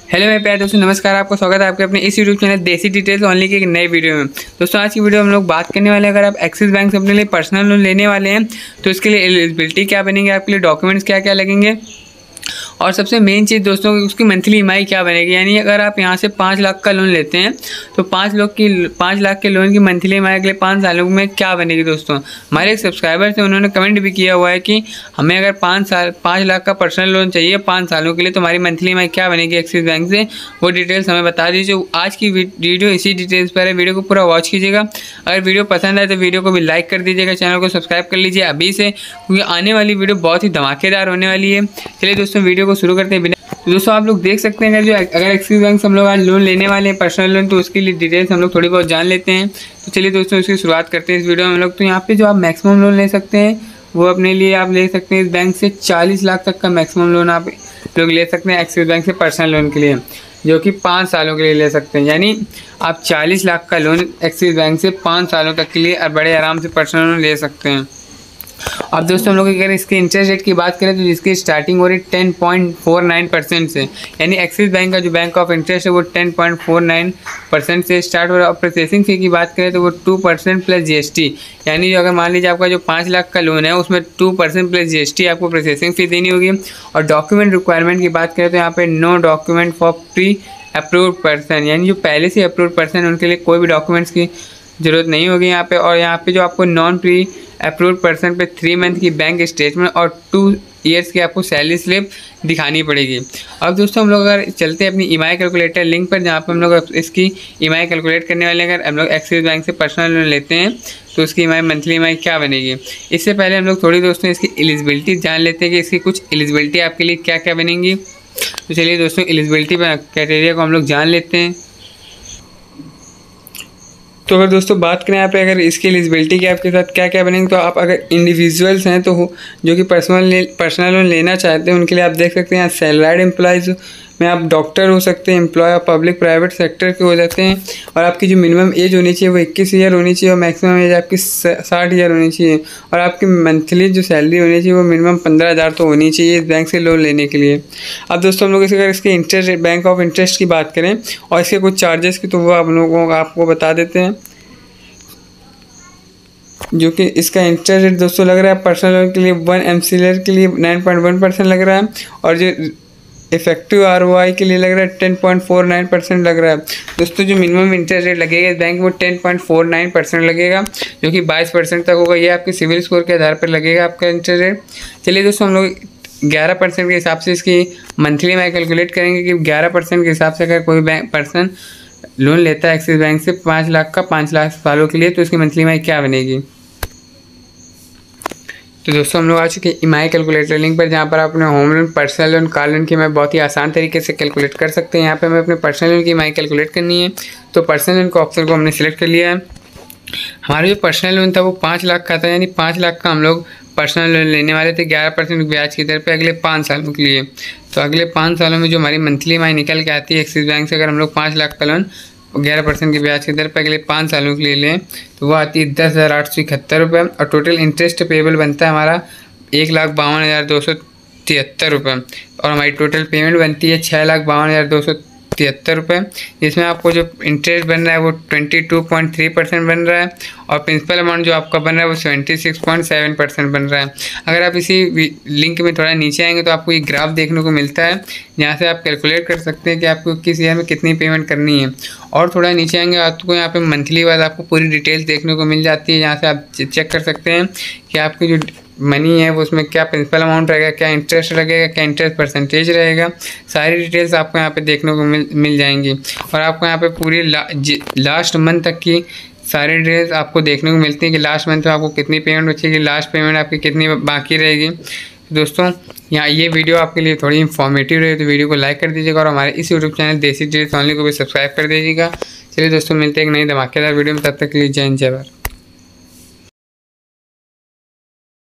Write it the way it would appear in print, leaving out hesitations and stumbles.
Hello मेरे प्यारे दोस्तों, नमस्कार। आपको स्वागत है आपके अपने इस YouTube channel Desi details only की एक नई वीडियो में। दोस्तों आज की वीडियो हम लोग बात करने वाले हैं, अगर आप एक्सिस बैंक से अपने लिए पर्सनल लोन लेने वाले हैं तो इसके लिए एलिजिबिलिटी क्या बनेगी, आपके लिए डॉक्यूमेंट्स क्या क्या लगेंगे, और सबसे मेन चीज़ दोस्तों उसकी मंथली ईएमआई क्या बनेगी। यानी अगर आप यहाँ से 5 लाख का लोन लेते हैं तो 5 लाख के लोन की मंथली ईएमआई अगले 5 सालों में क्या बनेगी। दोस्तों हमारे एक सब्सक्राइबर थे, उन्होंने कमेंट भी किया हुआ है कि हमें अगर 5 लाख का पर्सनल लोन चाहिए 5 सालों के लिए तो हमारी मंथली ईएमआई क्या बनेगी एक्सिस बैंक से, वो डिटेल्स हमें बता दीजिए। आज की वीडियो इसी डिटेल्स पर है, वीडियो को पूरा वॉच कीजिएगा। अगर वीडियो पसंद आए तो वीडियो को भी लाइक कर दीजिएगा, चैनल को सब्सक्राइब कर लीजिए अभी से, क्योंकि आने वाली वीडियो बहुत ही धमाकेदार होने वाली है। चलिए दोस्तों वीडियो को शुरू करते हैं बिना। तो दोस्तों आप लोग देख सकते हैं अगर एक्सिस बैंक से हम लोग आज लोन लेने वाले हैं पर्सनल लोन, तो उसके लिए डिटेल्स हम लोग थोड़ी बहुत जान लेते हैं। तो चलिए दोस्तों इसकी शुरुआत करते हैं इस वीडियो में हम लोग। तो यहाँ पे जो आप मैक्सिमम लोन ले सकते हैं वो अपने लिए आप ले सकते हैं इस बैंक से 40 लाख तक का मैक्सिमम लोन आप लोग ले सकते हैं एक्सिस बैंक से पर्सनल लोन के लिए, जो कि 5 सालों के लिए ले सकते हैं। यानी आप 40 लाख का लोन एक्सिस बैंक से 5 सालों तक के लिए बड़े आराम से पर्सनल लोन ले सकते हैं। अब दोस्तों हम लोग अगर इसके इंटरेस्ट रेट की बात करें तो जिसकी स्टार्टिंग हो रही 10.49% से, यानी एक्सिस बैंक का जो बैंक ऑफ इंटरेस्ट है वो 10.49% से स्टार्ट हो रहा है। और प्रोसेसिंग फ़ी की बात करें तो वो 2% प्लस जीएसटी, यानी जो अगर मान लीजिए आपका जो 5 लाख का लोन है उसमें 2% प्लस जीएसटी आपको प्रोसेसिंग फ़ी देनी होगी। और डॉक्यूमेंट रिक्वायरमेंट की बात करें तो यहाँ पे no document for pre approved person, यानी जो पहले से अप्रूव्ड पर्सन उनके लिए कोई भी डॉक्यूमेंट्स की ज़रूरत नहीं होगी यहाँ पे। और यहाँ पे जो आपको नॉन प्री अप्रूव्ड पर्सन पे 3 मंथ की बैंक स्टेटमेंट और 2 ईयर्स की आपको सैलरी स्लिप दिखानी पड़ेगी। अब दोस्तों हम लोग अगर चलते हैं अपनी ईएमआई कैलकुलेटर लिंक पर, जहाँ पर हम लोग इसकी ईएमआई कैलकुलेट करने वाले हैं। अगर हम लोग एक्सिस बैंक से पर्सनल लोन लेते हैं तो उसकी मंथली ईएमआई क्या बनेगी। इससे पहले हम लोग थोड़ी दोस्तों इसकी एलिजिबिलिटी जान लेते हैं कि इसकी कुछ एलिजिबिलिटी आपके लिए क्या क्या बनेंगी। तो चलिए दोस्तों एलिजिबिलिटी क्राइटेरिया को हम लोग जान लेते हैं। तो अगर दोस्तों बात करें यहाँ पे अगर इसकी एलिजिबिलिटी की आपके साथ क्या क्या बनेंगे, तो आप अगर इंडिविजुअल्स हैं तो जो कि पर्सनल लोन लेना चाहते हैं उनके लिए आप देख सकते हैं यहाँ सैलरीड एम्प्लॉयज़ में आप डॉक्टर हो सकते हैं, employ of public private sector के हो जाते हैं। और आपकी जो मिनिमम एज होनी चाहिए वो 21 ईयर होनी चाहिए और मैक्सिमम एज आपकी 60 ईयर होनी चाहिए। और आपकी मंथली जो सैलरी होनी चाहिए वो मिनिमम 15,000 तो होनी चाहिए इस बैंक से लोन लेने के लिए। अब दोस्तों हम लोग अगर इसके इंटरेस्ट बैंक ऑफ इंटरेस्ट की बात करें और इसके कुछ चार्जेस की, तो वो आप लोगों को आपको बता देते हैं। जो कि इसका इंटरेस्ट रेट दोस्तों लग रहा है पर्सनल लोन के लिए 1 MCLR के लिए 9.1% लग रहा है, और जो इफेक्टिव ROI के लिए लग रहा है 10.49% लग रहा है। दोस्तों जो मिनिमम इंटरेस्ट रेट लगेगा इस बैंक में वो 10.49% लगेगा, जो कि 22% तक होगा। ये आपके सिविल स्कोर के आधार पर लगेगा आपका इंटरेस्ट रेट। चलिए दोस्तों हम लोग 11% के हिसाब से इसकी मंथली ईएमआई कैलकुलेट करेंगे कि 11% के हिसाब से अगर कोई पर्सन लोन लेता है एक्सिस बैंक से 5 लाख का 5 लाख सालों के लिए तो इसकी मंथली ईएमआई क्या बनेगी। तो दोस्तों हम लोग आ चुके हैं ईएमआई कैलकुलेटर लिंक पर, जहाँ पर आप अपने home loan, personal loan, car loan की मैं बहुत ही आसान तरीके से कैलकुलेट कर सकते हैं। यहाँ पे हमें अपने पर्सनल लोन की ईएमआई कैलकुलेट करनी है, तो पर्सनल लोन का ऑप्शन को हमने सिलेक्ट कर लिया है। हमारा जो पर्सनल लोन था वो 5 लाख का था, यानी 5 लाख का हम लोग पर्सनल लोन लेने वाले थे 11% ब्याज की दर पे अगले 5 सालों के लिए। तो अगले 5 सालों में जो हमारी मंथली ईएमआई निकल के आती है एक्सिस बैंक से, अगर हम लोग 5 लाख का लोन 11% की ब्याज की दर पर अगले 5 सालों के लिए लें तो वो आती है 10,871 रुपये। और टोटल इंटरेस्ट पेबल बनता है हमारा 1,52,273 रुपये। और हमारी टोटल पेमेंट बनती है 6,52,273 रुपये, जिसमें आपको जो इंटरेस्ट बन रहा है वो 22.3% बन रहा है, और प्रिंसिपल अमाउंट जो आपका बन रहा है वो 76.7% बन रहा है। अगर आप इसी लिंक में थोड़ा नीचे आएंगे तो आपको ये ग्राफ देखने को मिलता है, जहाँ से आप कैलकुलेट कर सकते हैं कि आपको किस ईयर में कितनी पेमेंट करनी है। और थोड़ा नीचे आएंगे आपको यहाँ पे मंथली बाद आपको पूरी डिटेल्स देखने को मिल जाती है, जहाँ से आप चेक कर सकते हैं कि आपकी जो मनी है वो उसमें क्या प्रिंसिपल अमाउंट रहेगा, क्या इंटरेस्ट लगेगा, क्या इंटरेस्ट परसेंटेज रहेगा। सारी डिटेल्स आपको यहाँ पे देखने को मिल जाएंगी। और आपको यहाँ पे पूरी लास्ट मंथ तक की सारी डिटेल्स आपको देखने को मिलती है कि लास्ट मंथ में आपको कितनी पेमेंट बचेगी, लास्ट पेमेंट आपकी कितनी बाकी रहेगी। दोस्तों यहाँ ये वीडियो आपके लिए थोड़ी इन्फॉर्मेटिव रही तो वीडियो को लाइक कर दीजिएगा और हमारे इस YouTube channel Desi details only को भी सब्सक्राइब कर दीजिएगा। चलिए दोस्तों मिलते हैं एक नई धमाकेदार वीडियो में, तब तक के लिए जय हिंद जय भारत।